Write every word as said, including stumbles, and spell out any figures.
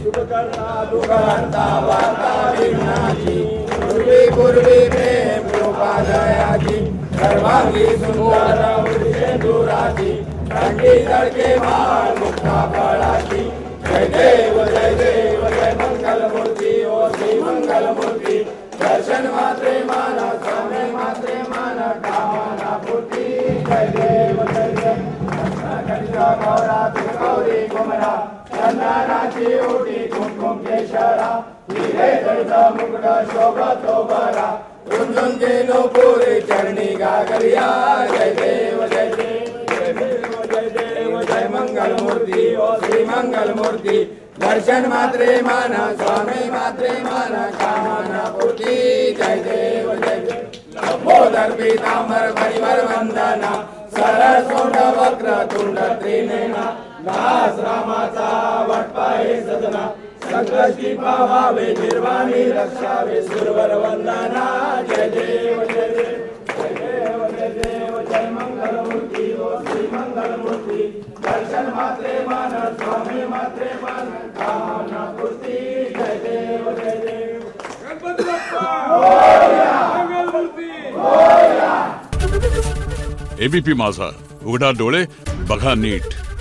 सुखकर्ता दुःखहर्ता वार्ता विघ्नाची पूर्वी पूर्वी प्रेम कृपादयाची सर्वांगी सुंदर उर्जे दुराची कंठी तडके माळ मुक्ता फळाची जय देव जय देव जय मंगल मूर्ती ओ श्री मंगल मूर्ती दर्शन मात्रे माना स्वामी मात्रे माना कामना पूर्ती जय देव जय जय कलिका गौरा गौरी कुमरा चंदनाची उटी कुमकुम केशरा हिरे जडित मुकुट शोभतो बरा झुंझुंजे नूपुरी चरणी गागरिया जय देव जय देव जय देव जय देव जय मंगल मूर्ती ओ श्री मंगल मूर्ती दर्शन मात्रे माना स्वामी मात्रे माना कामना पूर्ती जय देव जय देव लंबोदर पीतांबर परिवर वंदना सरळ सोंड वक्र तुंड त्रिनेना दास रामाचा वटपाहे सदना संकष्टी पावावे निर्वाणी रक्षावे सुरवर वंदना जय देव जय देव जय देव जय देव जय मंगल मूर्ती ओ श्री मंगल मूर्ती दर्शन मात्रे मान स्वामी मात्रे मान कामना पूर्ती जय देव जय देव गणपती बाप्पा मोरया मंगल मूर्ती मोरया एबीपी माझा उघडा डोळे बघा नीट।